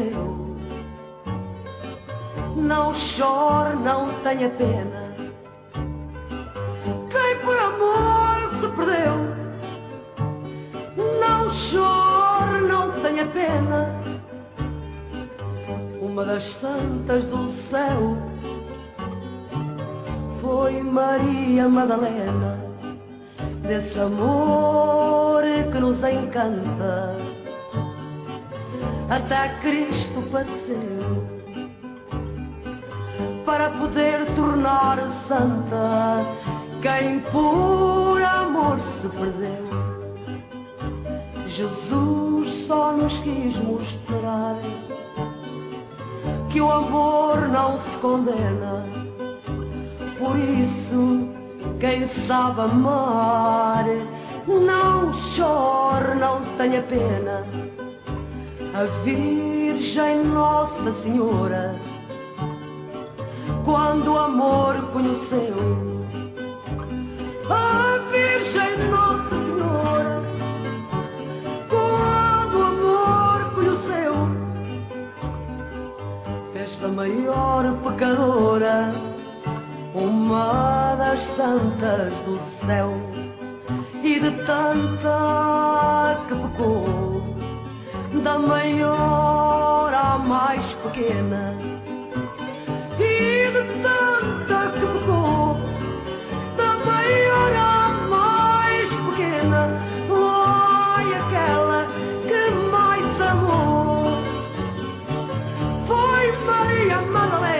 perdeu. Não chore, não tenha pena, quem por amor se perdeu. Não chore, não tenha pena, uma das santas do céu foi Maria Madalena. Desse amor que nos encanta, até Cristo padeceu para poder tornar santa quem por amor se perdeu. Jesus só nos quis mostrar que o amor não se condena. Por isso, quem sabe amar, não chore, não tenha pena. A Virgem Nossa Senhora, quando o amor conheceu, a Virgem Nossa Senhora, quando o amor conheceu, fez da maior pecadora uma das santas do céu, e de tanta que pecou, da maior à mais pequena, e de tanta que pecou, da maior à mais pequena, foi aquela que mais amou, foi Maria Madalena.